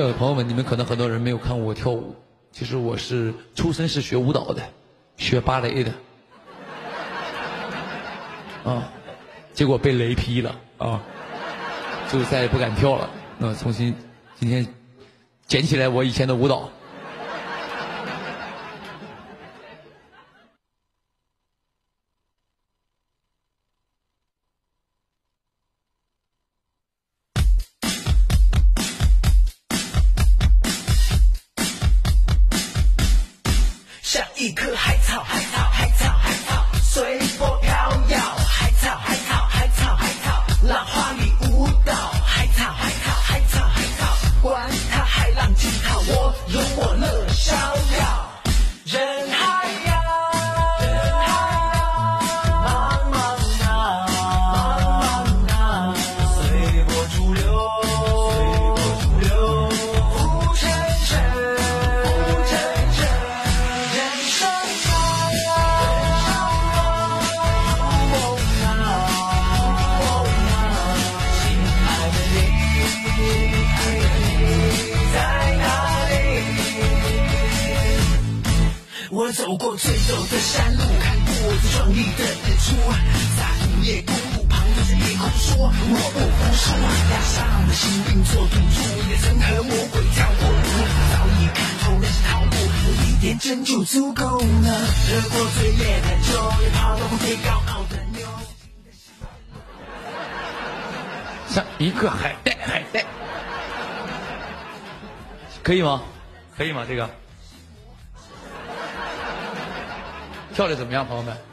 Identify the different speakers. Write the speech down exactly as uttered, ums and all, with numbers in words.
Speaker 1: 个朋友们，你们可能很多人没有看过我跳舞，其实我是出身是学舞蹈的，学芭蕾的，啊，结果被雷劈了啊，就再也不敢跳了。那重新今天捡起来我以前的舞蹈。
Speaker 2: 像一棵海草，海草，海草，海草，随波飘摇。海草，海草，海草，海草，浪花里舞蹈。海草，海草，海草，海草，管它海浪惊涛，我有我乐逍遥。人海呀，人海呀，茫茫啊，茫茫啊，随波逐流，随波逐流，浮沉沉，浮沉沉。人生啊，人生啊，哦啊，哦啊，亲爱的你，在哪里？我走过最陡的山路，看过最壮丽的日出，在午夜公路旁对着夜空说，我不服输。压上的心病做赌注，也曾和魔鬼跳过舞，早已看透人生套路，有一点真就足够了。喝过最烈的酒，也跑到过最高傲的牛。
Speaker 1: 像一个海带，海带，可以吗？可以吗？这个跳的怎么样，朋友们？